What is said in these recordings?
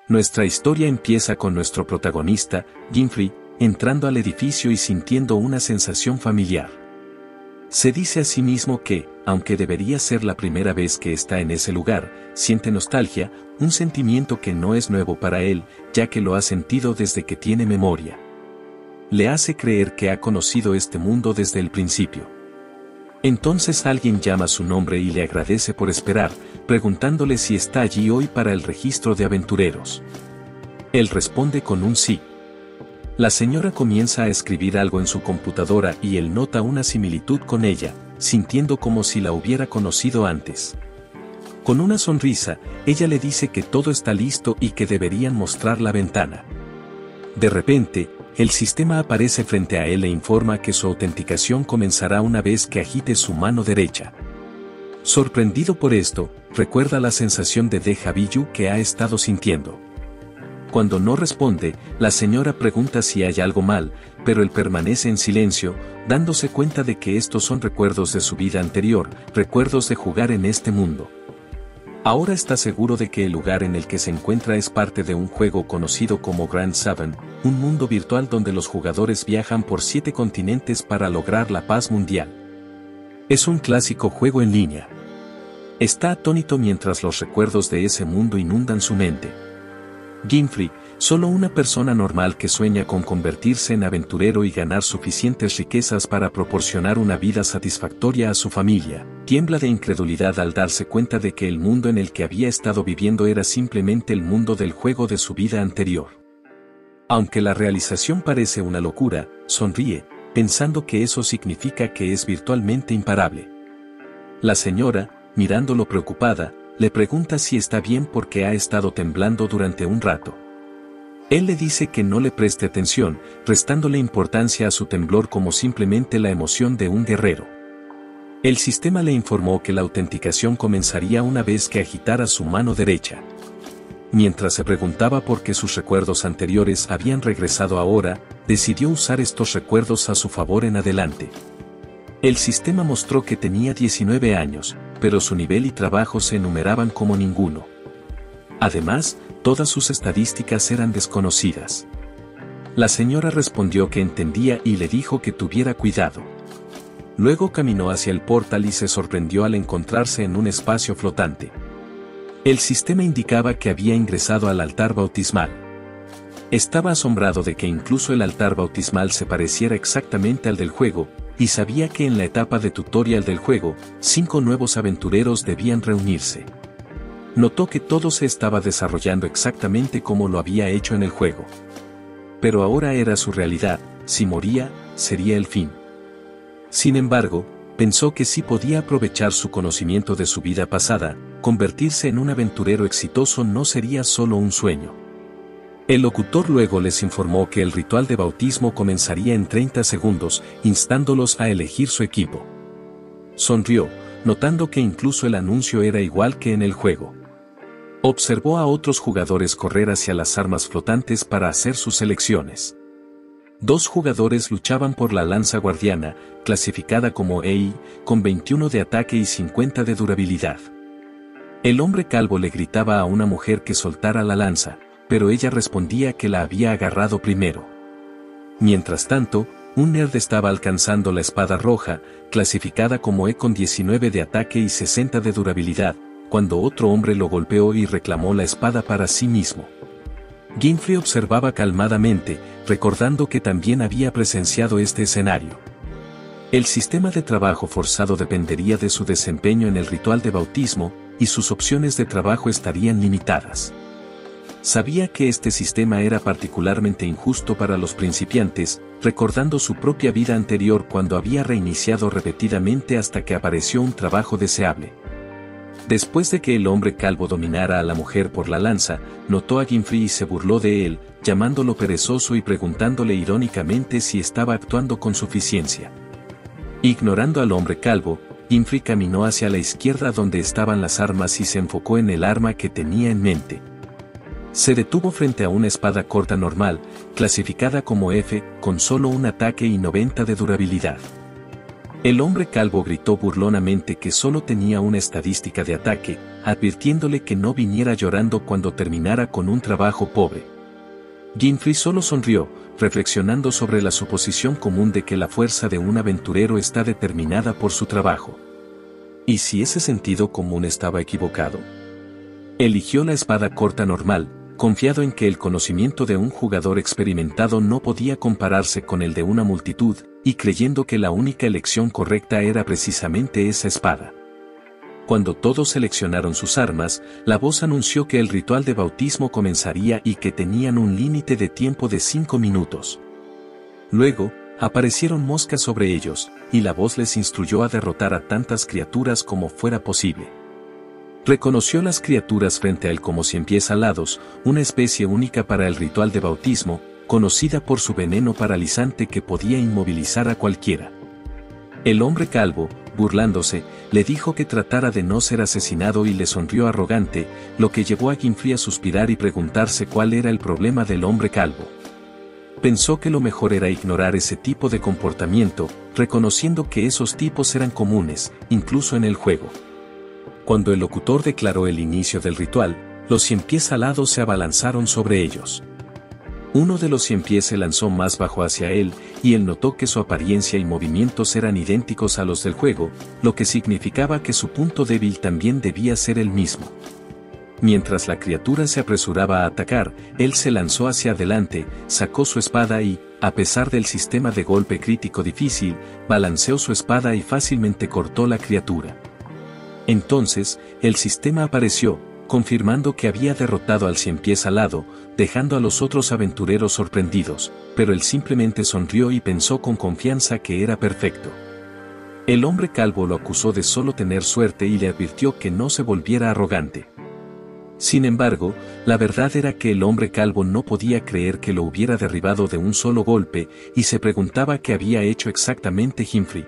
Nuestra historia empieza con nuestro protagonista, Ginfrey, entrando al edificio y sintiendo una sensación familiar. Se dice a sí mismo que, aunque debería ser la primera vez que está en ese lugar, siente nostalgia, un sentimiento que no es nuevo para él, ya que lo ha sentido desde que tiene memoria. Le hace creer que ha conocido este mundo desde el principio. Entonces alguien llama su nombre y le agradece por esperar, preguntándole si está allí hoy para el registro de aventureros. Él responde con un sí. La señora comienza a escribir algo en su computadora y él nota una similitud con ella, sintiendo como si la hubiera conocido antes. Con una sonrisa, ella le dice que todo está listo y que deberían mostrar la ventana. De repente, el sistema aparece frente a él e informa que su autenticación comenzará una vez que agite su mano derecha. Sorprendido por esto, recuerda la sensación de déjà vu que ha estado sintiendo. Cuando no responde, la señora pregunta si hay algo mal, pero él permanece en silencio, dándose cuenta de que estos son recuerdos de su vida anterior, recuerdos de jugar en este mundo. Ahora está seguro de que el lugar en el que se encuentra es parte de un juego conocido como Grand Seven, un mundo virtual donde los jugadores viajan por 7 continentes para lograr la paz mundial. Es un clásico juego en línea. Está atónito mientras los recuerdos de ese mundo inundan su mente. Ginfrey, solo una persona normal que sueña con convertirse en aventurero y ganar suficientes riquezas para proporcionar una vida satisfactoria a su familia, tiembla de incredulidad al darse cuenta de que el mundo en el que había estado viviendo era simplemente el mundo del juego de su vida anterior. Aunque la realización parece una locura, sonríe, pensando que eso significa que es virtualmente imparable. La señora, mirándolo preocupada, le pregunta si está bien porque ha estado temblando durante un rato. Él le dice que no le preste atención, restándole importancia a su temblor como simplemente la emoción de un guerrero. El sistema le informó que la autenticación comenzaría una vez que agitara su mano derecha. Mientras se preguntaba por qué sus recuerdos anteriores habían regresado ahora, decidió usar estos recuerdos a su favor en adelante. El sistema mostró que tenía 19 años, pero su nivel y trabajo se enumeraban como ninguno. Además, todas sus estadísticas eran desconocidas. La señora respondió que entendía y le dijo que tuviera cuidado. Luego caminó hacia el portal y se sorprendió al encontrarse en un espacio flotante. El sistema indicaba que había ingresado al altar bautismal. Estaba asombrado de que incluso el altar bautismal se pareciera exactamente al del juego, y sabía que en la etapa de tutorial del juego, 5 nuevos aventureros debían reunirse. Notó que todo se estaba desarrollando exactamente como lo había hecho en el juego. Pero ahora era su realidad, si moría, sería el fin. Sin embargo, pensó que si podía aprovechar su conocimiento de su vida pasada, convertirse en un aventurero exitoso no sería solo un sueño. El locutor luego les informó que el ritual de bautismo comenzaría en 30 segundos, instándolos a elegir su equipo. Sonrió, notando que incluso el anuncio era igual que en el juego. Observó a otros jugadores correr hacia las armas flotantes para hacer sus selecciones. 2 jugadores luchaban por la lanza guardiana, clasificada como EI, con 21 de ataque y 50 de durabilidad. El hombre calvo le gritaba a una mujer que soltara la lanza, pero ella respondía que la había agarrado primero. Mientras tanto, un nerd estaba alcanzando la espada roja, clasificada como E con 19 de ataque y 60 de durabilidad, cuando otro hombre lo golpeó y reclamó la espada para sí mismo. Ginfrey observaba calmadamente, recordando que también había presenciado este escenario. El sistema de trabajo forzado dependería de su desempeño en el ritual de bautismo, y sus opciones de trabajo estarían limitadas. Sabía que este sistema era particularmente injusto para los principiantes, recordando su propia vida anterior cuando había reiniciado repetidamente hasta que apareció un trabajo deseable. Después de que el hombre calvo dominara a la mujer por la lanza, notó a Ginfrey y se burló de él, llamándolo perezoso y preguntándole irónicamente si estaba actuando con suficiencia. Ignorando al hombre calvo, Ginfrey caminó hacia la izquierda donde estaban las armas y se enfocó en el arma que tenía en mente. Se detuvo frente a una espada corta normal, clasificada como F, con solo un ataque y 90 de durabilidad. El hombre calvo gritó burlonamente que solo tenía una estadística de ataque, advirtiéndole que no viniera llorando cuando terminara con un trabajo pobre. Ginfrey solo sonrió, reflexionando sobre la suposición común de que la fuerza de un aventurero está determinada por su trabajo. ¿Y si ese sentido común estaba equivocado? Eligió la espada corta normal, confiado en que el conocimiento de un jugador experimentado no podía compararse con el de una multitud, y creyendo que la única elección correcta era precisamente esa espada. Cuando todos seleccionaron sus armas, la voz anunció que el ritual de bautismo comenzaría y que tenían un límite de tiempo de 5 minutos. Luego, aparecieron moscas sobre ellos, y la voz les instruyó a derrotar a tantas criaturas como fuera posible. Reconoció las criaturas frente a él como ciempiés alados, una especie única para el ritual de bautismo, conocida por su veneno paralizante que podía inmovilizar a cualquiera. El hombre calvo, burlándose, le dijo que tratara de no ser asesinado y le sonrió arrogante, lo que llevó a Ginfrey a suspirar y preguntarse cuál era el problema del hombre calvo. Pensó que lo mejor era ignorar ese tipo de comportamiento, reconociendo que esos tipos eran comunes, incluso en el juego. Cuando el locutor declaró el inicio del ritual, los ciempiés alados se abalanzaron sobre ellos. Uno de los ciempiés se lanzó más bajo hacia él, y él notó que su apariencia y movimientos eran idénticos a los del juego, lo que significaba que su punto débil también debía ser el mismo. Mientras la criatura se apresuraba a atacar, él se lanzó hacia adelante, sacó su espada y, a pesar del sistema de golpe crítico difícil, balanceó su espada y fácilmente cortó la criatura. Entonces, el sistema apareció, confirmando que había derrotado al ciempiés alado, dejando a los otros aventureros sorprendidos, pero él simplemente sonrió y pensó con confianza que era perfecto. El hombre calvo lo acusó de solo tener suerte y le advirtió que no se volviera arrogante. Sin embargo, la verdad era que el hombre calvo no podía creer que lo hubiera derribado de un solo golpe, y se preguntaba qué había hecho exactamente Ginfrey.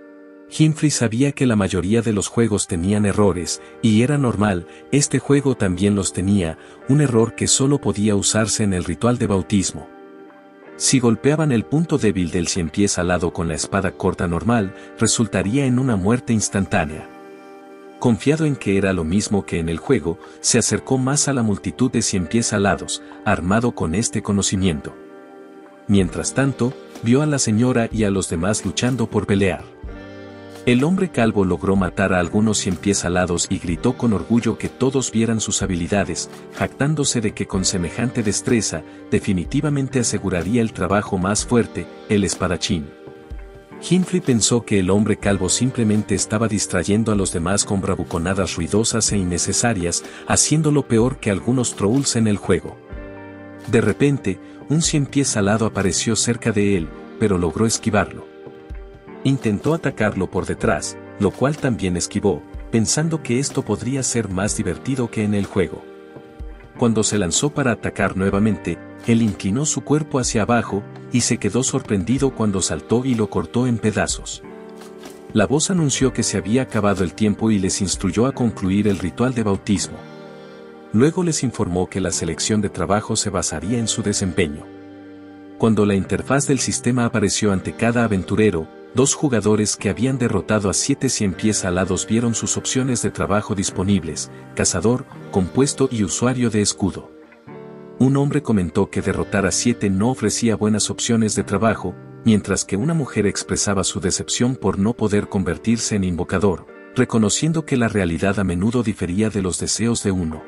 Ginfrey sabía que la mayoría de los juegos tenían errores, y era normal, este juego también los tenía, un error que solo podía usarse en el ritual de bautismo. Si golpeaban el punto débil del ciempiés alado con la espada corta normal, resultaría en una muerte instantánea. Confiado en que era lo mismo que en el juego, se acercó más a la multitud de ciempiés alados, armado con este conocimiento. Mientras tanto, vio a la señora y a los demás luchando por pelear. El hombre calvo logró matar a algunos ciempiés alados y gritó con orgullo que todos vieran sus habilidades, jactándose de que con semejante destreza, definitivamente aseguraría el trabajo más fuerte, el espadachín. Ginfrey pensó que el hombre calvo simplemente estaba distrayendo a los demás con bravuconadas ruidosas e innecesarias, haciéndolo peor que algunos trolls en el juego. De repente, un ciempiés alado apareció cerca de él, pero logró esquivarlo. Intentó atacarlo por detrás, lo cual también esquivó, pensando que esto podría ser más divertido que en el juego. Cuando se lanzó para atacar nuevamente, él inclinó su cuerpo hacia abajo, y se quedó sorprendido cuando saltó y lo cortó en pedazos. La voz anunció que se había acabado el tiempo y les instruyó a concluir el ritual de bautismo. Luego les informó que la selección de trabajo se basaría en su desempeño. Cuando la interfaz del sistema apareció ante cada aventurero, 2 jugadores que habían derrotado a 7 ciempiés alados vieron sus opciones de trabajo disponibles: cazador, compuesto y usuario de escudo. Un hombre comentó que derrotar a 7 no ofrecía buenas opciones de trabajo, mientras que una mujer expresaba su decepción por no poder convertirse en invocador, reconociendo que la realidad a menudo difería de los deseos de uno.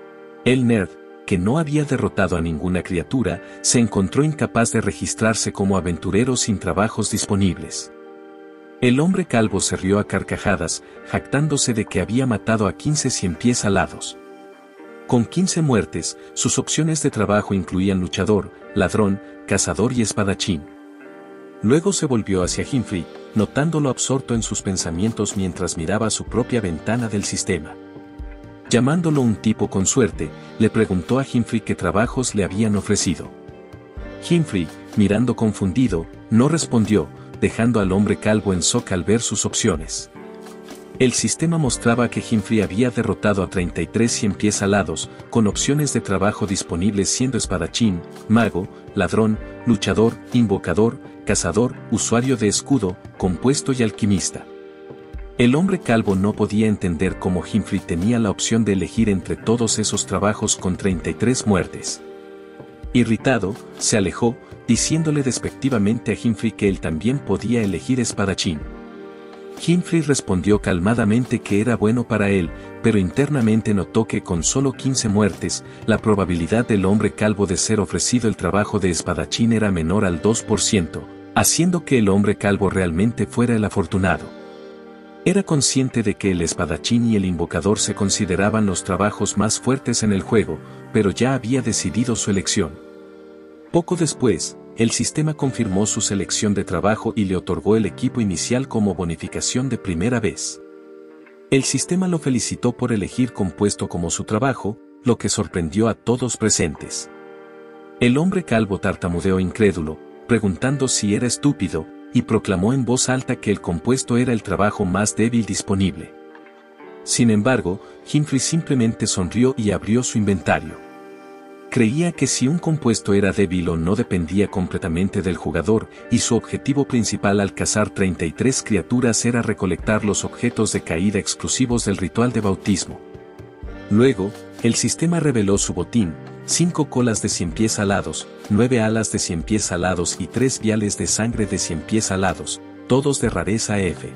El nerd, que no había derrotado a ninguna criatura, se encontró incapaz de registrarse como aventurero sin trabajos disponibles. El hombre calvo se rió a carcajadas, jactándose de que había matado a 15 ciempiés alados. Con 15 muertes, sus opciones de trabajo incluían luchador, ladrón, cazador y espadachín. Luego se volvió hacia Ginfrey, notándolo absorto en sus pensamientos mientras miraba su propia ventana del sistema. Llamándolo un tipo con suerte, le preguntó a Ginfrey qué trabajos le habían ofrecido. Ginfrey, mirando confundido, no respondió, dejando al hombre calvo en shock al ver sus opciones. El sistema mostraba que Ginfrey había derrotado a 33 ciempiés alados, con opciones de trabajo disponibles siendo espadachín, mago, ladrón, luchador, invocador, cazador, usuario de escudo, compuesto y alquimista. El hombre calvo no podía entender cómo Himphrey tenía la opción de elegir entre todos esos trabajos con 33 muertes. Irritado, se alejó, diciéndole despectivamente a Himphrey que él también podía elegir espadachín. Himphrey respondió calmadamente que era bueno para él, pero internamente notó que con solo 15 muertes, la probabilidad del hombre calvo de ser ofrecido el trabajo de espadachín era menor al 2%, haciendo que el hombre calvo realmente fuera el afortunado. Era consciente de que el espadachín y el invocador se consideraban los trabajos más fuertes en el juego, pero ya había decidido su elección. Poco después, el sistema confirmó su selección de trabajo y le otorgó el equipo inicial como bonificación de primera vez. El sistema lo felicitó por elegir compuesto como su trabajo, lo que sorprendió a todos presentes. El hombre calvo tartamudeó incrédulo, preguntando si era estúpido, y proclamó en voz alta que el compuesto era el trabajo más débil disponible. Sin embargo, Himphrey simplemente sonrió y abrió su inventario. Creía que si un compuesto era débil o no dependía completamente del jugador, y su objetivo principal al cazar 33 criaturas era recolectar los objetos de caída exclusivos del ritual de bautismo. Luego, el sistema reveló su botín: 5 colas de 100 pies alados, 9 alas de 100 pies alados y 3 viales de sangre de 100 pies alados, todos de rareza F.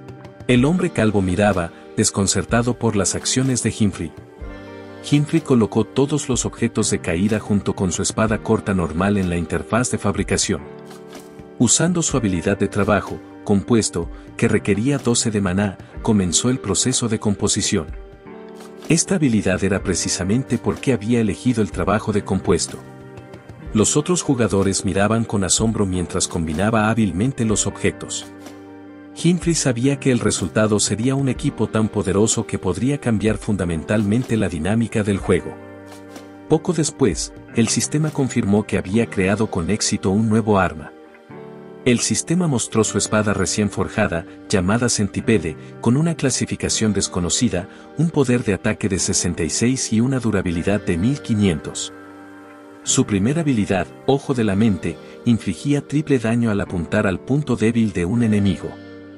El hombre calvo miraba, desconcertado por las acciones de Himphrey. Himphrey colocó todos los objetos de caída junto con su espada corta normal en la interfaz de fabricación. Usando su habilidad de trabajo, compuesto, que requería 12 de maná, comenzó el proceso de composición. Esta habilidad era precisamente porque había elegido el trabajo de compuesto. Los otros jugadores miraban con asombro mientras combinaba hábilmente los objetos. Himphrey sabía que el resultado sería un equipo tan poderoso que podría cambiar fundamentalmente la dinámica del juego. Poco después, el sistema confirmó que había creado con éxito un nuevo arma. El sistema mostró su espada recién forjada, llamada Centipede, con una clasificación desconocida, un poder de ataque de 66 y una durabilidad de 1500. Su primera habilidad, Ojo de la Mente, infligía triple daño al apuntar al punto débil de un enemigo.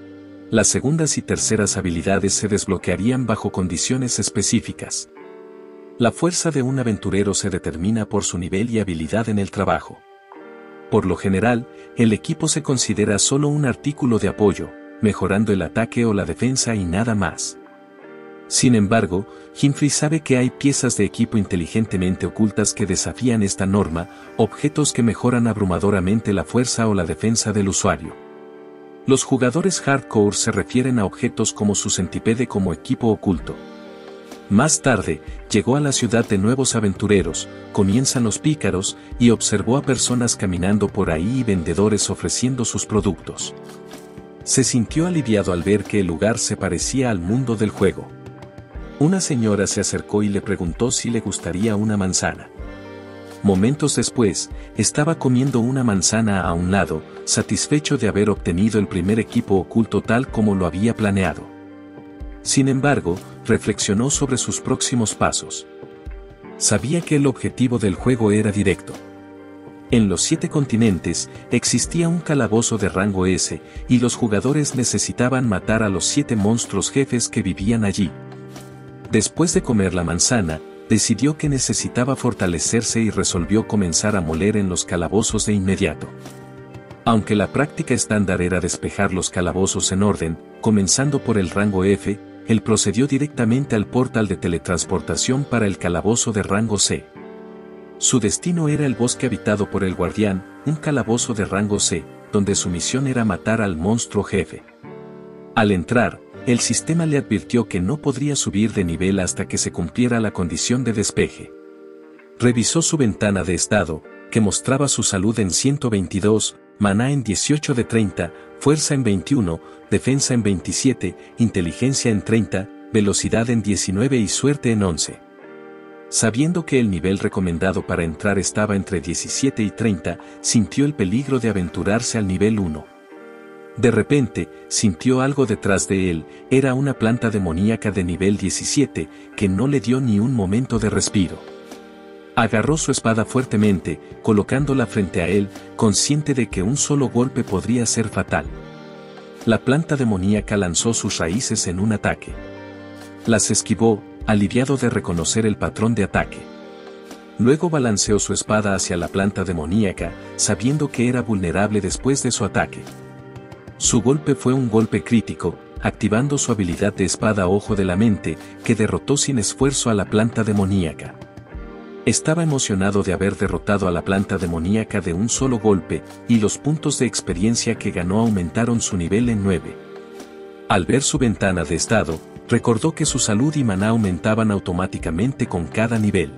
Las segundas y terceras habilidades se desbloquearían bajo condiciones específicas. La fuerza de un aventurero se determina por su nivel y habilidad en el trabajo. Por lo general, el equipo se considera solo un artículo de apoyo, mejorando el ataque o la defensa y nada más. Sin embargo, Himphrey sabe que hay piezas de equipo inteligentemente ocultas que desafían esta norma, objetos que mejoran abrumadoramente la fuerza o la defensa del usuario. Los jugadores hardcore se refieren a objetos como su centipede como equipo oculto. Más tarde, llegó a la ciudad de nuevos aventureros, comienzan los pícaros, y observó a personas caminando por ahí y vendedores ofreciendo sus productos. Se sintió aliviado al ver que el lugar se parecía al mundo del juego. Una señora se acercó y le preguntó si le gustaría una manzana. Momentos después, estaba comiendo una manzana a un lado, satisfecho de haber obtenido el primer equipo oculto tal como lo había planeado. Sin embargo, reflexionó sobre sus próximos pasos. Sabía que el objetivo del juego era directo. En los 7 continentes, existía un calabozo de rango S, y los jugadores necesitaban matar a los 7 monstruos jefes que vivían allí. Después de comer la manzana, decidió que necesitaba fortalecerse y resolvió comenzar a moler en los calabozos de inmediato. Aunque la práctica estándar era despejar los calabozos en orden, comenzando por el rango F, él procedió directamente al portal de teletransportación para el calabozo de rango C. Su destino era el bosque habitado por el guardián, un calabozo de rango C, donde su misión era matar al monstruo jefe. Al entrar, el sistema le advirtió que no podría subir de nivel hasta que se cumpliera la condición de despeje. Revisó su ventana de estado, que mostraba su salud en 122, maná en 18 de 30, fuerza en 21, defensa en 27, inteligencia en 30, velocidad en 19 y suerte en 11. Sabiendo que el nivel recomendado para entrar estaba entre 17 y 30, sintió el peligro de aventurarse al nivel 1. De repente, sintió algo detrás de él, era una planta demoníaca de nivel 17, que no le dio ni un momento de respiro. Agarró su espada fuertemente, colocándola frente a él, consciente de que un solo golpe podría ser fatal. la planta demoníaca lanzó sus raíces en un ataque. Las esquivó, aliviado de reconocer el patrón de ataque. Luego balanceó su espada hacia la planta demoníaca, sabiendo que era vulnerable después de su ataque. Su golpe fue un golpe crítico, activando su habilidad de espada ojo de la mente, que derrotó sin esfuerzo a la planta demoníaca. Estaba emocionado de haber derrotado a la planta demoníaca de un solo golpe, y los puntos de experiencia que ganó aumentaron su nivel en 9. Al ver su ventana de estado, recordó que su salud y maná aumentaban automáticamente con cada nivel.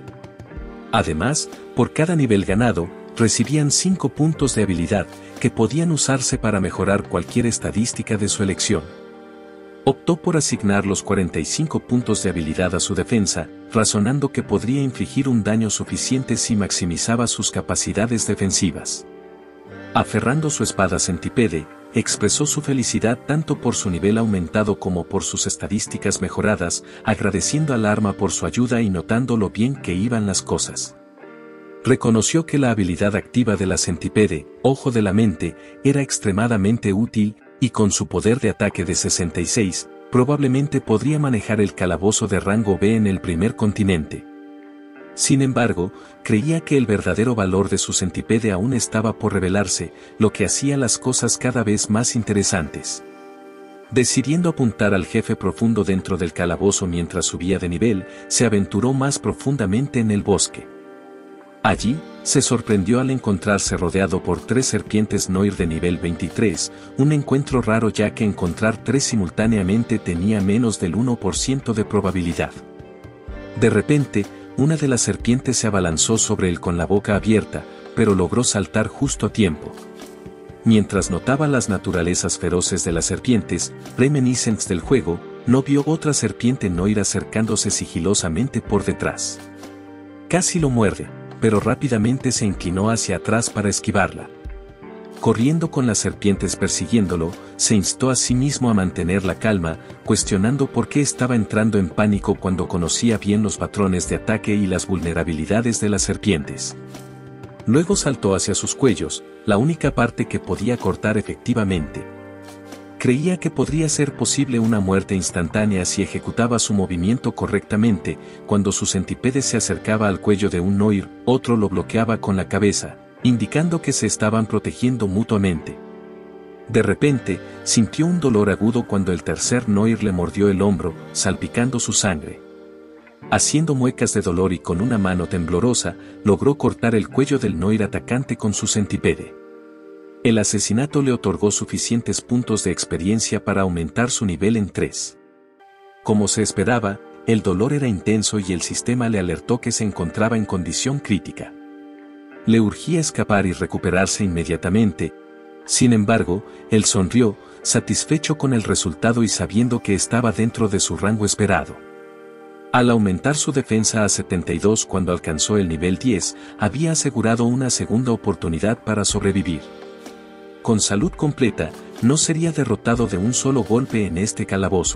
Además, por cada nivel ganado, recibían 5 puntos de habilidad, que podían usarse para mejorar cualquier estadística de su elección. Optó por asignar los 45 puntos de habilidad a su defensa, razonando que podría infligir un daño suficiente si maximizaba sus capacidades defensivas. Aferrando su espada centípede, expresó su felicidad tanto por su nivel aumentado como por sus estadísticas mejoradas, agradeciendo al arma por su ayuda y notando lo bien que iban las cosas. Reconoció que la habilidad activa de la centípede, ojo de la mente, era extremadamente útil, y con su poder de ataque de 66, probablemente podría manejar el calabozo de rango B en el primer continente. Sin embargo, creía que el verdadero valor de su centípede aún estaba por revelarse, lo que hacía las cosas cada vez más interesantes. Decidiendo apuntar al jefe profundo dentro del calabozo mientras subía de nivel, se aventuró más profundamente en el bosque. Allí, se sorprendió al encontrarse rodeado por 3 serpientes Noir de nivel 23, un encuentro raro ya que encontrar 3 simultáneamente tenía menos del 1% de probabilidad. De repente, una de las serpientes se abalanzó sobre él con la boca abierta, pero logró saltar justo a tiempo. Mientras notaba las naturalezas feroces de las serpientes, reminiscentes del juego, no vio otra serpiente Noir acercándose sigilosamente por detrás. Casi lo muerde, pero rápidamente se inclinó hacia atrás para esquivarla. Corriendo con las serpientes persiguiéndolo, se instó a sí mismo a mantener la calma, cuestionando por qué estaba entrando en pánico cuando conocía bien los patrones de ataque y las vulnerabilidades de las serpientes. Luego saltó hacia sus cuellos, la única parte que podía cortar efectivamente. Creía que podría ser posible una muerte instantánea si ejecutaba su movimiento correctamente. Cuando su centípede se acercaba al cuello de un Noir, otro lo bloqueaba con la cabeza, indicando que se estaban protegiendo mutuamente. De repente, sintió un dolor agudo cuando el tercer Noir le mordió el hombro, salpicando su sangre. Haciendo muecas de dolor y con una mano temblorosa, logró cortar el cuello del Noir atacante con su centípede. El asesinato le otorgó suficientes puntos de experiencia para aumentar su nivel en 3. Como se esperaba, el dolor era intenso y el sistema le alertó que se encontraba en condición crítica. Le urgía escapar y recuperarse inmediatamente. Sin embargo, él sonrió, satisfecho con el resultado y sabiendo que estaba dentro de su rango esperado. Al aumentar su defensa a 72 cuando alcanzó el nivel 10, había asegurado una segunda oportunidad para sobrevivir. Con salud completa, no sería derrotado de un solo golpe en este calabozo.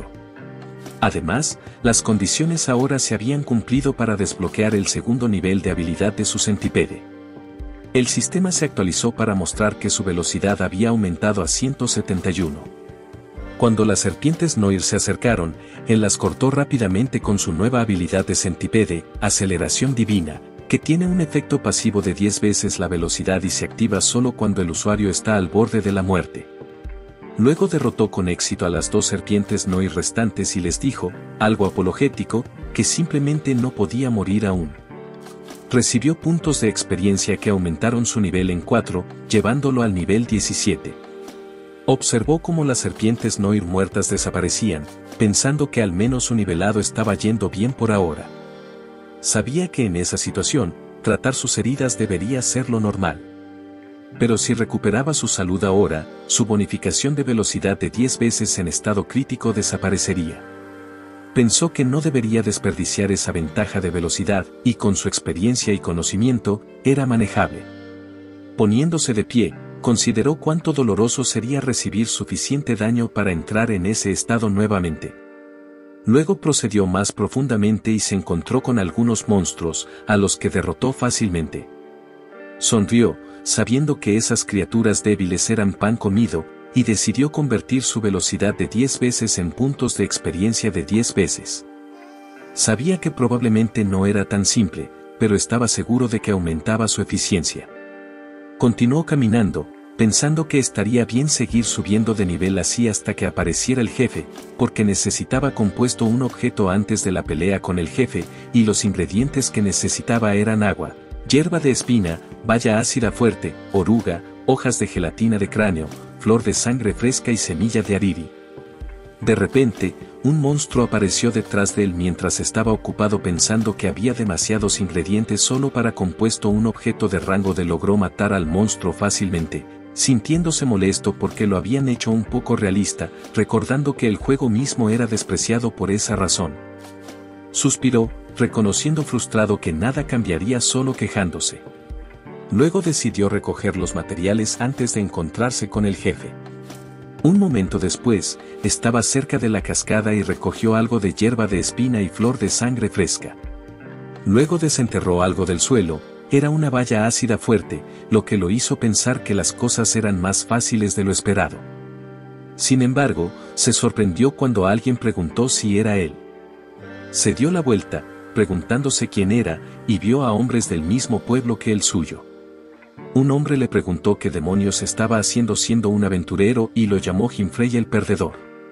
Además, las condiciones ahora se habían cumplido para desbloquear el segundo nivel de habilidad de su centípede. El sistema se actualizó para mostrar que su velocidad había aumentado a 171. Cuando las serpientes Noir se acercaron, él las cortó rápidamente con su nueva habilidad de centípede, Aceleración Divina, que tiene un efecto pasivo de 10 veces la velocidad y se activa solo cuando el usuario está al borde de la muerte. Luego derrotó con éxito a las 2 serpientes Noir restantes y les dijo, algo apologético, que simplemente no podía morir aún. Recibió puntos de experiencia que aumentaron su nivel en 4, llevándolo al nivel 17. Observó cómo las serpientes Noir muertas desaparecían, pensando que al menos su nivelado estaba yendo bien por ahora. Sabía que en esa situación, tratar sus heridas debería ser lo normal. Pero si recuperaba su salud ahora, su bonificación de velocidad de 10 veces en estado crítico desaparecería. Pensó que no debería desperdiciar esa ventaja de velocidad, y con su experiencia y conocimiento, era manejable. Poniéndose de pie, consideró cuánto doloroso sería recibir suficiente daño para entrar en ese estado nuevamente. Luego procedió más profundamente y se encontró con algunos monstruos, a los que derrotó fácilmente. Sonrió, sabiendo que esas criaturas débiles eran pan comido, y decidió convertir su velocidad de 10 veces en puntos de experiencia de 10 veces. Sabía que probablemente no era tan simple, pero estaba seguro de que aumentaba su eficiencia. Continuó caminando, pensando que estaría bien seguir subiendo de nivel así hasta que apareciera el jefe, porque necesitaba compuesto un objeto antes de la pelea con el jefe, y los ingredientes que necesitaba eran agua, hierba de espina, baya ácida fuerte, oruga, hojas de gelatina de cráneo, flor de sangre fresca y semilla de ariri. De repente, un monstruo apareció detrás de él mientras estaba ocupado pensando que había demasiados ingredientes solo para compuesto un objeto de rango de logró matar al monstruo fácilmente, sintiéndose molesto porque lo habían hecho un poco realista, recordando que el juego mismo era despreciado por esa razón. Suspiró, reconociendo frustrado que nada cambiaría solo quejándose. Luego decidió recoger los materiales antes de encontrarse con el jefe. Un momento después, estaba cerca de la cascada y recogió algo de hierba de espina y flor de sangre fresca. Luego desenterró algo del suelo, era una baya ácida fuerte, lo que lo hizo pensar que las cosas eran más fáciles de lo esperado. Sin embargo, se sorprendió cuando alguien preguntó si era él. Se dio la vuelta, preguntándose quién era, y vio a hombres del mismo pueblo que el suyo. Un hombre le preguntó qué demonios estaba haciendo siendo un aventurero y lo llamó Ginfrey el perdedor.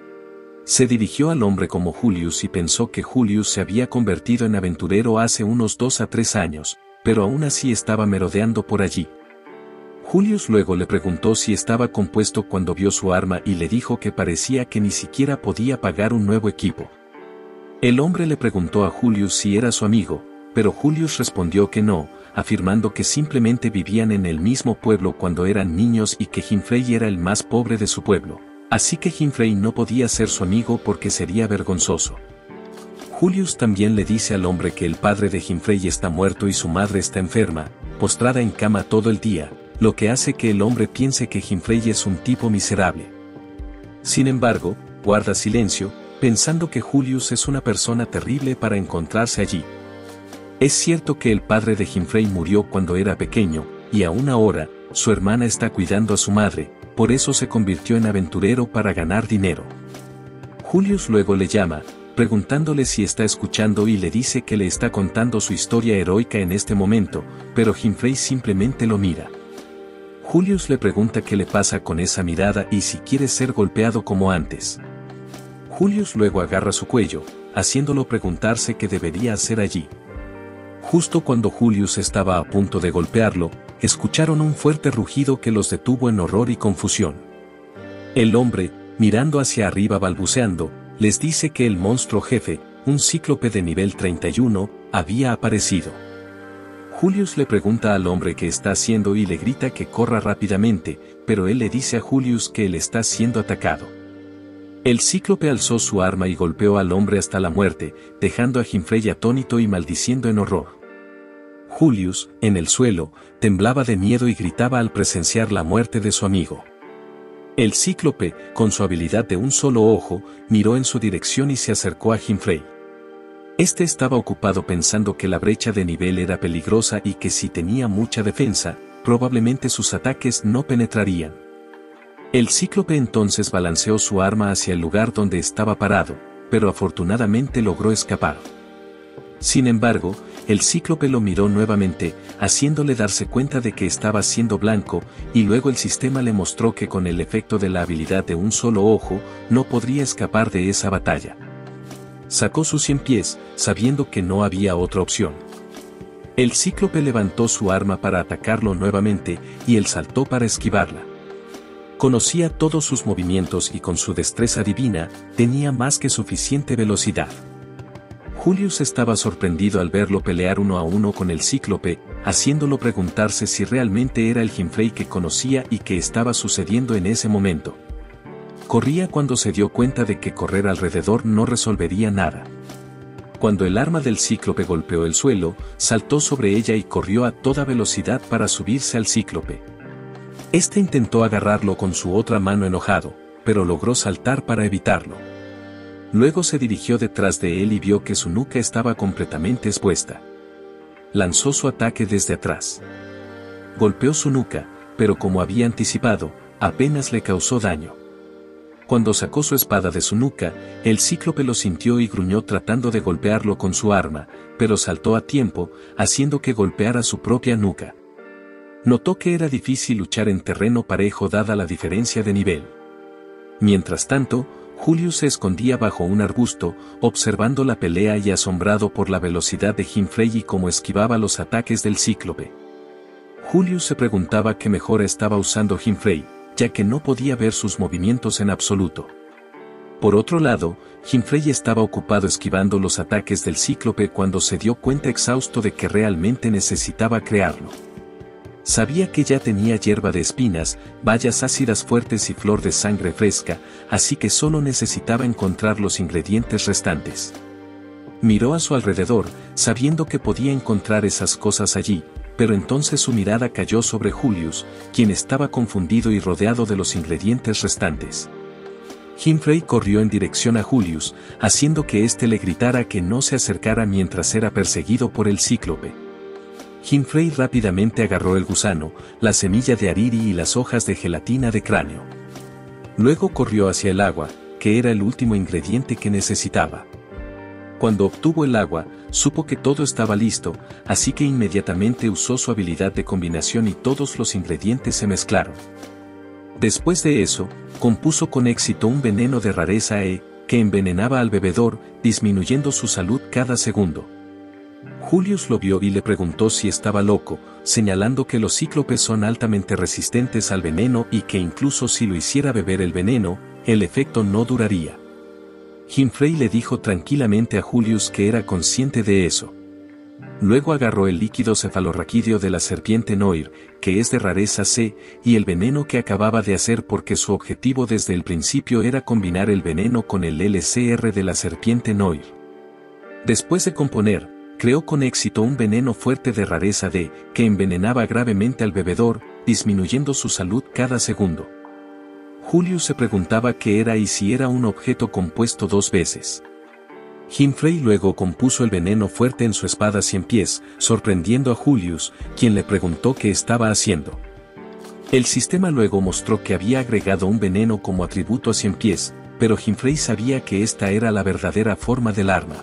Se dirigió al hombre como Julius y pensó que Julius se había convertido en aventurero hace unos 2 a 3 años, pero aún así estaba merodeando por allí. Julius luego le preguntó si estaba compuesto cuando vio su arma y le dijo que parecía que ni siquiera podía pagar un nuevo equipo. El hombre le preguntó a Julius si era su amigo, pero Julius respondió que no, afirmando que simplemente vivían en el mismo pueblo cuando eran niños y que Ginfrey era el más pobre de su pueblo, así que Ginfrey no podía ser su amigo porque sería vergonzoso. Julius también le dice al hombre que el padre de Ginfrey está muerto y su madre está enferma, postrada en cama todo el día, lo que hace que el hombre piense que Ginfrey es un tipo miserable. Sin embargo, guarda silencio, pensando que Julius es una persona terrible para encontrarse allí. Es cierto que el padre de Ginfrey murió cuando era pequeño, y aún ahora, su hermana está cuidando a su madre, por eso se convirtió en aventurero para ganar dinero. Julius luego le llama, preguntándole si está escuchando y le dice que le está contando su historia heroica en este momento, pero Ginfrey simplemente lo mira. Julius le pregunta qué le pasa con esa mirada y si quiere ser golpeado como antes. Julius luego agarra su cuello, haciéndolo preguntarse qué debería hacer allí. Justo cuando Julius estaba a punto de golpearlo, escucharon un fuerte rugido que los detuvo en horror y confusión. El hombre, mirando hacia arriba balbuceando, les dice que el monstruo jefe, un cíclope de nivel 31, había aparecido. Julius le pregunta al hombre qué está haciendo y le grita que corra rápidamente, pero él le dice a Julius que él está siendo atacado. El cíclope alzó su arma y golpeó al hombre hasta la muerte, dejando a Ginfrey atónito y maldiciendo en horror. Julius, en el suelo, temblaba de miedo y gritaba al presenciar la muerte de su amigo. El cíclope, con su habilidad de un solo ojo, miró en su dirección y se acercó a Ginfrey. Este estaba ocupado pensando que la brecha de nivel era peligrosa y que si tenía mucha defensa, probablemente sus ataques no penetrarían. El cíclope entonces balanceó su arma hacia el lugar donde estaba parado, pero afortunadamente logró escapar. Sin embargo, el cíclope lo miró nuevamente, haciéndole darse cuenta de que estaba siendo blanco, y luego el sistema le mostró que con el efecto de la habilidad de un solo ojo, no podría escapar de esa batalla. Sacó sus 100 pies, sabiendo que no había otra opción. El cíclope levantó su arma para atacarlo nuevamente, y él saltó para esquivarla. Conocía todos sus movimientos y con su destreza divina, tenía más que suficiente velocidad. Julius estaba sorprendido al verlo pelear 1 a 1 con el cíclope, haciéndolo preguntarse si realmente era el Ginfrey que conocía y qué estaba sucediendo en ese momento. Corría cuando se dio cuenta de que correr alrededor no resolvería nada. Cuando el arma del cíclope golpeó el suelo, saltó sobre ella y corrió a toda velocidad para subirse al cíclope. Este intentó agarrarlo con su otra mano enojado, pero logró saltar para evitarlo. Luego se dirigió detrás de él y vio que su nuca estaba completamente expuesta. Lanzó su ataque desde atrás. Golpeó su nuca, pero como había anticipado, apenas le causó daño. Cuando sacó su espada de su nuca, el cíclope lo sintió y gruñó tratando de golpearlo con su arma, pero saltó a tiempo, haciendo que golpeara su propia nuca. Notó que era difícil luchar en terreno parejo dada la diferencia de nivel. Mientras tanto, Julius se escondía bajo un arbusto, observando la pelea y asombrado por la velocidad de Hyinfrey y cómo esquivaba los ataques del cíclope. Julius se preguntaba qué mejora estaba usando Hyinfrey, ya que no podía ver sus movimientos en absoluto. Por otro lado, Hyinfrey estaba ocupado esquivando los ataques del cíclope cuando se dio cuenta exhausto de que realmente necesitaba crearlo. Sabía que ya tenía hierba de espinas, bayas ácidas fuertes y flor de sangre fresca, así que solo necesitaba encontrar los ingredientes restantes. Miró a su alrededor, sabiendo que podía encontrar esas cosas allí, pero entonces su mirada cayó sobre Julius, quien estaba confundido y rodeado de los ingredientes restantes. Hyinfrey corrió en dirección a Julius, haciendo que éste le gritara que no se acercara mientras era perseguido por el cíclope. Hyinfrey rápidamente agarró el gusano, la semilla de ariri y las hojas de gelatina de cráneo. Luego corrió hacia el agua, que era el último ingrediente que necesitaba. Cuando obtuvo el agua, supo que todo estaba listo, así que inmediatamente usó su habilidad de combinación y todos los ingredientes se mezclaron. Después de eso, compuso con éxito un veneno de rareza E, que envenenaba al bebedor, disminuyendo su salud cada segundo. Julius lo vio y le preguntó si estaba loco, señalando que los cíclopes son altamente resistentes al veneno y que incluso si lo hiciera beber el veneno, el efecto no duraría. Hyinfrey le dijo tranquilamente a Julius que era consciente de eso. Luego agarró el líquido cefalorraquídeo de la serpiente Noir, que es de rareza C, y el veneno que acababa de hacer porque su objetivo desde el principio era combinar el veneno con el LCR de la serpiente Noir. Después de componer, creó con éxito un veneno fuerte de rareza D, que envenenaba gravemente al bebedor, disminuyendo su salud cada segundo. Julius se preguntaba qué era y si era un objeto compuesto dos veces. Hyinfrey luego compuso el veneno fuerte en su espada 100 pies, sorprendiendo a Julius, quien le preguntó qué estaba haciendo. El sistema luego mostró que había agregado un veneno como atributo a 100 pies, pero Hyinfrey sabía que esta era la verdadera forma del arma.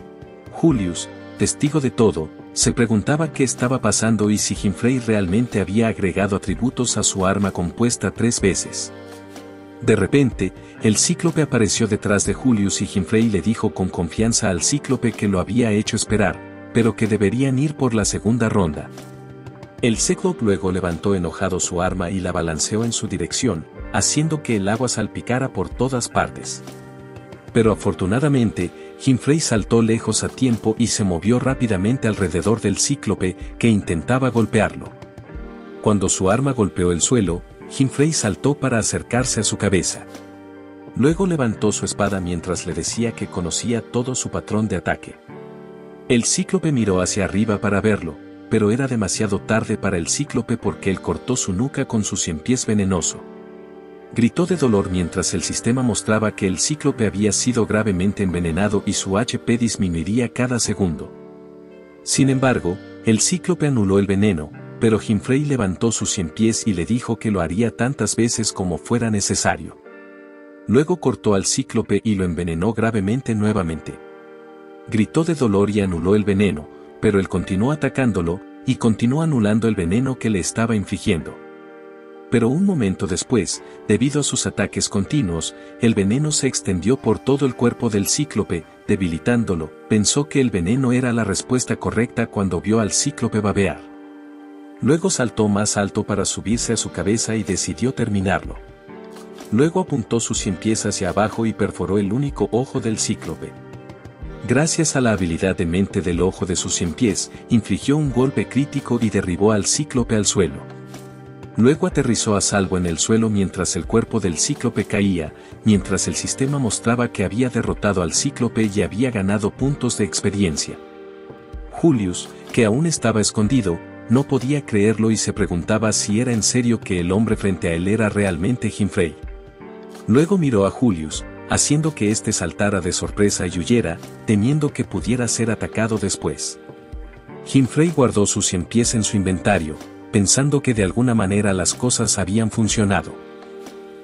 Julius, testigo de todo, se preguntaba qué estaba pasando y si Hyinfrey realmente había agregado atributos a su arma compuesta 3 veces. De repente, el cíclope apareció detrás de Julius y Hyinfrey le dijo con confianza al cíclope que lo había hecho esperar, pero que deberían ir por la segunda ronda. El cíclope luego levantó enojado su arma y la balanceó en su dirección, haciendo que el agua salpicara por todas partes. Pero afortunadamente, Hyinfrey saltó lejos a tiempo y se movió rápidamente alrededor del cíclope, que intentaba golpearlo. Cuando su arma golpeó el suelo, Hyinfrey saltó para acercarse a su cabeza. Luego levantó su espada mientras le decía que conocía todo su patrón de ataque. El cíclope miró hacia arriba para verlo, pero era demasiado tarde para el cíclope porque él cortó su nuca con su 100 pies venenoso. Gritó de dolor mientras el sistema mostraba que el cíclope había sido gravemente envenenado y su HP disminuiría cada segundo. Sin embargo, el cíclope anuló el veneno, pero Hyinfrey levantó sus 100 pies y le dijo que lo haría tantas veces como fuera necesario. Luego cortó al cíclope y lo envenenó gravemente nuevamente. Gritó de dolor y anuló el veneno, pero él continuó atacándolo, y continuó anulando el veneno que le estaba infligiendo. Pero un momento después, debido a sus ataques continuos, el veneno se extendió por todo el cuerpo del cíclope, debilitándolo. Pensó que el veneno era la respuesta correcta cuando vio al cíclope babear. Luego saltó más alto para subirse a su cabeza y decidió terminarlo. Luego apuntó sus 100 pies hacia abajo y perforó el único ojo del cíclope. Gracias a la habilidad de mente del ojo de sus 100 pies, infligió un golpe crítico y derribó al cíclope al suelo. Luego aterrizó a salvo en el suelo mientras el cuerpo del cíclope caía, mientras el sistema mostraba que había derrotado al cíclope y había ganado puntos de experiencia. Julius, que aún estaba escondido, no podía creerlo y se preguntaba si era en serio que el hombre frente a él era realmente Hyinfrey. Luego miró a Julius, haciendo que éste saltara de sorpresa y huyera, temiendo que pudiera ser atacado después. Hyinfrey guardó sus 100 pies en su inventario, pensando que de alguna manera las cosas habían funcionado.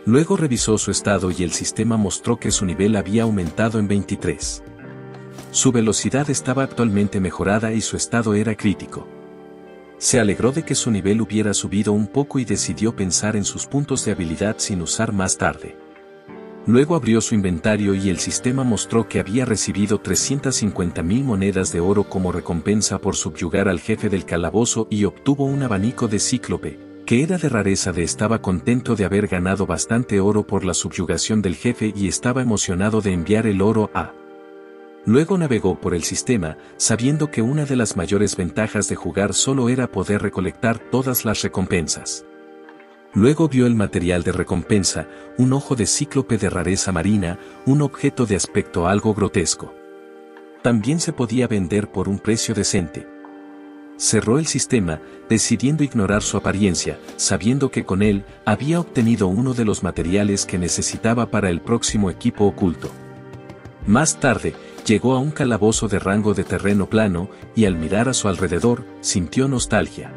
Luego revisó su estado y el sistema mostró que su nivel había aumentado en 23. Su velocidad estaba actualmente mejorada y su estado era crítico. Se alegró de que su nivel hubiera subido un poco y decidió pensar en sus puntos de habilidad sin usar más tarde. Luego abrió su inventario y el sistema mostró que había recibido 350.000 monedas de oro como recompensa por subyugar al jefe del calabozo y obtuvo un abanico de cíclope, que era de rareza. Estaba contento de haber ganado bastante oro por la subyugación del jefe y estaba emocionado de enviar el oro a... Luego navegó por el sistema, sabiendo que una de las mayores ventajas de jugar solo era poder recolectar todas las recompensas. Luego vio el material de recompensa, un ojo de cíclope de rareza marina, un objeto de aspecto algo grotesco. También se podía vender por un precio decente. Cerró el sistema, decidiendo ignorar su apariencia, sabiendo que con él había obtenido uno de los materiales que necesitaba para el próximo equipo oculto. Más tarde, llegó a un calabozo de rango de terreno plano, y al mirar a su alrededor, sintió nostalgia.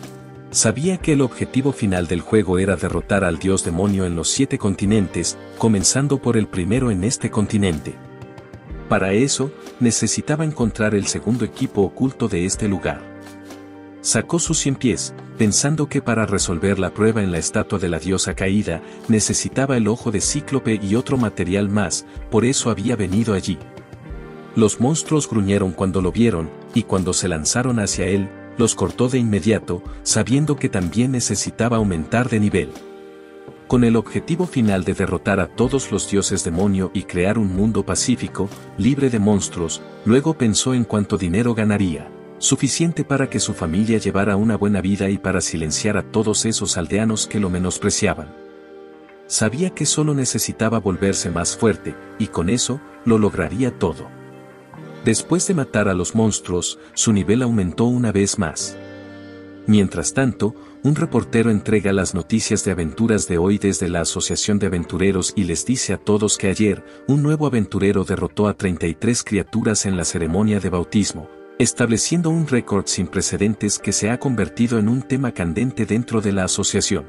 Sabía que el objetivo final del juego era derrotar al dios demonio en los 7 continentes, comenzando por el primero en este continente. Para eso, necesitaba encontrar el segundo equipo oculto de este lugar. Sacó sus 100 pies, pensando que para resolver la prueba en la estatua de la diosa caída, necesitaba el ojo de cíclope y otro material más, por eso había venido allí. Los monstruos gruñeron cuando lo vieron, y cuando se lanzaron hacia él, los cortó de inmediato, sabiendo que también necesitaba aumentar de nivel. Con el objetivo final de derrotar a todos los dioses demonio y crear un mundo pacífico, libre de monstruos, luego pensó en cuánto dinero ganaría. Suficiente para que su familia llevara una buena vida y para silenciar a todos esos aldeanos que lo menospreciaban. Sabía que solo necesitaba volverse más fuerte, y con eso, lo lograría todo. Después de matar a los monstruos, su nivel aumentó una vez más. Mientras tanto, un reportero entrega las noticias de aventuras de hoy desde la Asociación de Aventureros y les dice a todos que ayer, un nuevo aventurero derrotó a 33 criaturas en la ceremonia de bautismo, estableciendo un récord sin precedentes que se ha convertido en un tema candente dentro de la asociación.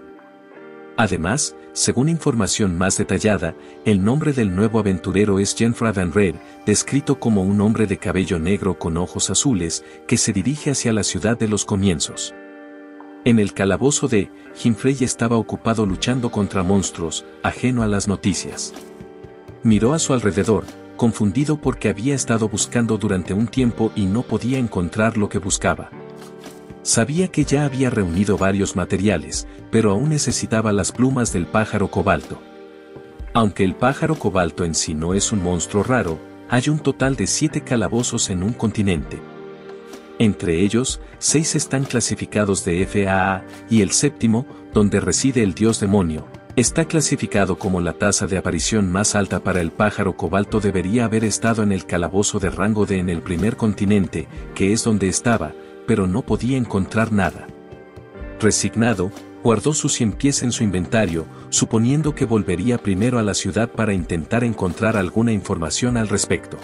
Además, según información más detallada, el nombre del nuevo aventurero es Jenfra Van Reer, descrito como un hombre de cabello negro con ojos azules, que se dirige hacia la ciudad de los comienzos. En el calabozo de Jinfrey estaba ocupado luchando contra monstruos, ajeno a las noticias. Miró a su alrededor, confundido porque había estado buscando durante un tiempo y no podía encontrar lo que buscaba. Sabía que ya había reunido varios materiales, pero aún necesitaba las plumas del pájaro cobalto. Aunque el pájaro cobalto en sí no es un monstruo raro, hay un total de 7 calabozos en un continente. Entre ellos, 6 están clasificados de FAA, y el séptimo, donde reside el dios demonio, está clasificado como la tasa de aparición más alta para el pájaro cobalto. Debería haber estado en el calabozo de rango D en el primer continente, que es donde estaba, pero no podía encontrar nada. Resignado, guardó sus 100 pies en su inventario, suponiendo que volvería primero a la ciudad para intentar encontrar alguna información al respecto.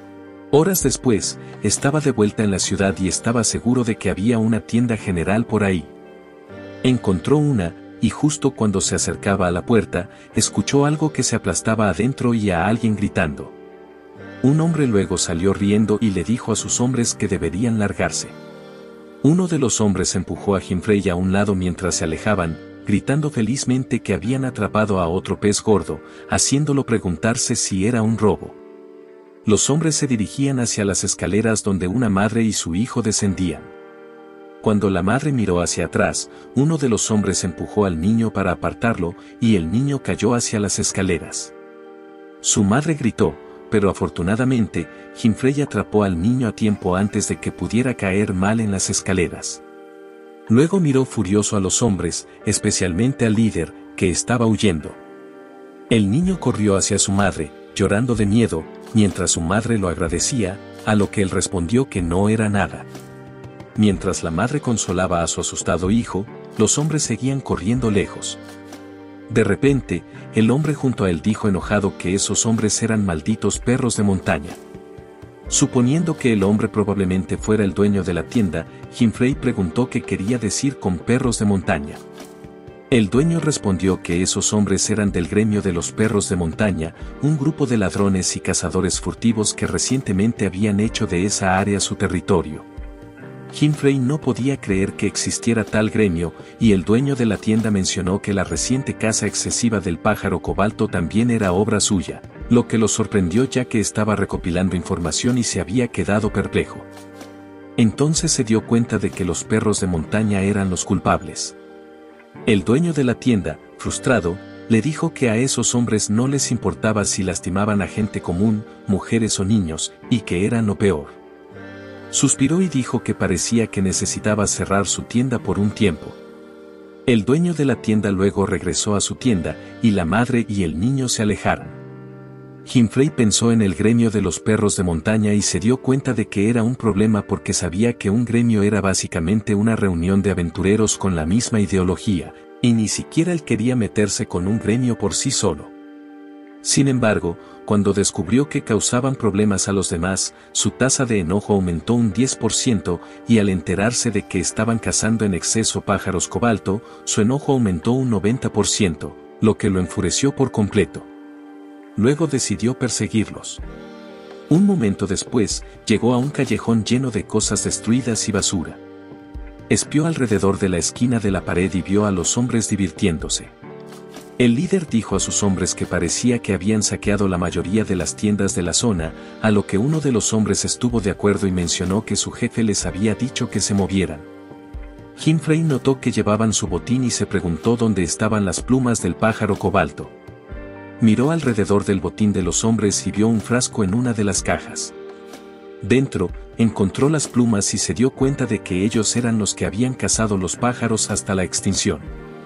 Horas después, estaba de vuelta en la ciudad y estaba seguro de que había una tienda general por ahí. Encontró una, y justo cuando se acercaba a la puerta, escuchó algo que se aplastaba adentro y a alguien gritando. Un hombre luego salió riendo y le dijo a sus hombres que deberían largarse. Uno de los hombres empujó a Jinfrey a un lado mientras se alejaban, gritando felizmente que habían atrapado a otro pez gordo, haciéndolo preguntarse si era un robo. Los hombres se dirigían hacia las escaleras donde una madre y su hijo descendían. Cuando la madre miró hacia atrás, uno de los hombres empujó al niño para apartarlo, y el niño cayó hacia las escaleras. Su madre gritó, pero afortunadamente, Jinfrey atrapó al niño a tiempo antes de que pudiera caer mal en las escaleras. Luego miró furioso a los hombres, especialmente al líder, que estaba huyendo. El niño corrió hacia su madre, llorando de miedo, mientras su madre lo agradecía, a lo que él respondió que no era nada. Mientras la madre consolaba a su asustado hijo, los hombres seguían corriendo lejos. De repente, el hombre junto a él dijo enojado que esos hombres eran malditos perros de montaña. Suponiendo que el hombre probablemente fuera el dueño de la tienda, Jinfrey preguntó qué quería decir con perros de montaña. El dueño respondió que esos hombres eran del gremio de los perros de montaña, un grupo de ladrones y cazadores furtivos que recientemente habían hecho de esa área su territorio. Hinfrey no podía creer que existiera tal gremio, y el dueño de la tienda mencionó que la reciente caza excesiva del pájaro cobalto también era obra suya, lo que lo sorprendió ya que estaba recopilando información y se había quedado perplejo. Entonces se dio cuenta de que los perros de montaña eran los culpables. El dueño de la tienda, frustrado, le dijo que a esos hombres no les importaba si lastimaban a gente común, mujeres o niños, y que eran lo peor. Suspiró y dijo que parecía que necesitaba cerrar su tienda por un tiempo. El dueño de la tienda luego regresó a su tienda, y la madre y el niño se alejaron. Hinfrey pensó en el gremio de los perros de montaña y se dio cuenta de que era un problema porque sabía que un gremio era básicamente una reunión de aventureros con la misma ideología, y ni siquiera él quería meterse con un gremio por sí solo. Sin embargo, cuando descubrió que causaban problemas a los demás, su tasa de enojo aumentó un 10% y al enterarse de que estaban cazando en exceso pájaros cobalto, su enojo aumentó un 90%, lo que lo enfureció por completo. Luego decidió perseguirlos. Un momento después, llegó a un callejón lleno de cosas destruidas y basura. Espió alrededor de la esquina de la pared y vio a los hombres divirtiéndose. El líder dijo a sus hombres que parecía que habían saqueado la mayoría de las tiendas de la zona, a lo que uno de los hombres estuvo de acuerdo y mencionó que su jefe les había dicho que se movieran. Hinfrey notó que llevaban su botín y se preguntó dónde estaban las plumas del pájaro cobalto. Miró alrededor del botín de los hombres y vio un frasco en una de las cajas. Dentro, encontró las plumas y se dio cuenta de que ellos eran los que habían cazado los pájaros hasta la extinción.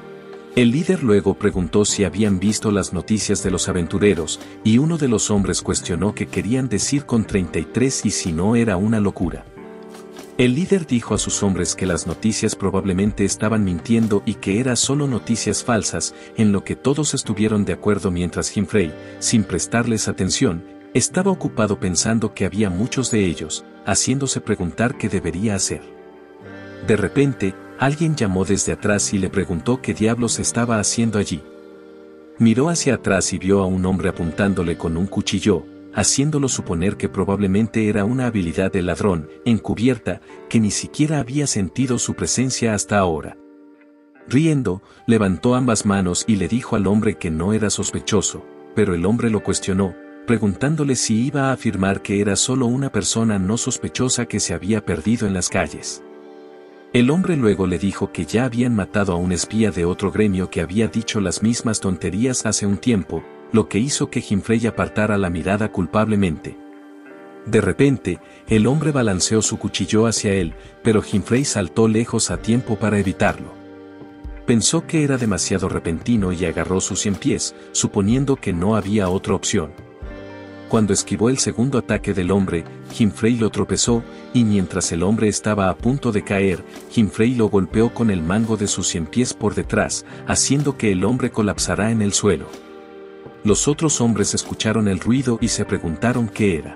El líder luego preguntó si habían visto las noticias de los aventureros, y uno de los hombres cuestionó qué querían decir con 33 y si no era una locura. El líder dijo a sus hombres que las noticias probablemente estaban mintiendo y que eran solo noticias falsas, en lo que todos estuvieron de acuerdo mientras Hinfrey, sin prestarles atención, estaba ocupado pensando que había muchos de ellos, haciéndose preguntar qué debería hacer. De repente, alguien llamó desde atrás y le preguntó qué diablos estaba haciendo allí. Miró hacia atrás y vio a un hombre apuntándole con un cuchillo, haciéndolo suponer que probablemente era una habilidad del ladrón, encubierta, que ni siquiera había sentido su presencia hasta ahora. Riendo, levantó ambas manos y le dijo al hombre que no era sospechoso, pero el hombre lo cuestionó, preguntándole si iba a afirmar que era solo una persona no sospechosa que se había perdido en las calles. El hombre luego le dijo que ya habían matado a un espía de otro gremio que había dicho las mismas tonterías hace un tiempo, lo que hizo que Hinfrey apartara la mirada culpablemente. De repente, el hombre balanceó su cuchillo hacia él, pero Hinfrey saltó lejos a tiempo para evitarlo. Pensó que era demasiado repentino y agarró sus 100 pies, suponiendo que no había otra opción. Cuando esquivó el segundo ataque del hombre, Hinfrey lo tropezó, y mientras el hombre estaba a punto de caer, Hinfrey lo golpeó con el mango de sus 100 pies por detrás, haciendo que el hombre colapsara en el suelo. Los otros hombres escucharon el ruido y se preguntaron qué era.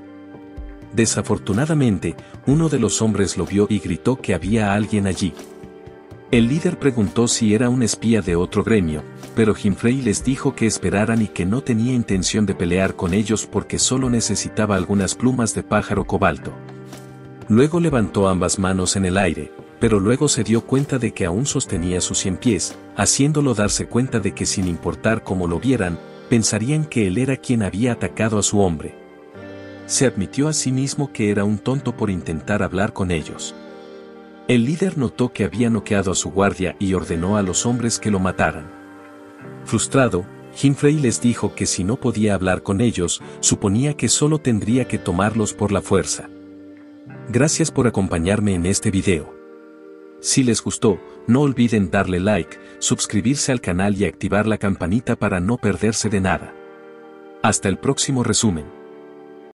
Desafortunadamente, uno de los hombres lo vio y gritó que había alguien allí. El líder preguntó si era un espía de otro gremio, pero Hinfrey les dijo que esperaran y que no tenía intención de pelear con ellos porque solo necesitaba algunas plumas de pájaro cobalto. Luego levantó ambas manos en el aire, pero luego se dio cuenta de que aún sostenía sus 100 pies, haciéndolo darse cuenta de que sin importar cómo lo vieran, pensarían que él era quien había atacado a su hombre. Se admitió a sí mismo que era un tonto por intentar hablar con ellos. El líder notó que había noqueado a su guardia y ordenó a los hombres que lo mataran. Frustrado, Hinfrey les dijo que si no podía hablar con ellos, suponía que solo tendría que tomarlos por la fuerza. Gracias por acompañarme en este video. Si les gustó, no olviden darle like, suscribirse al canal y activar la campanita para no perderse de nada. Hasta el próximo resumen.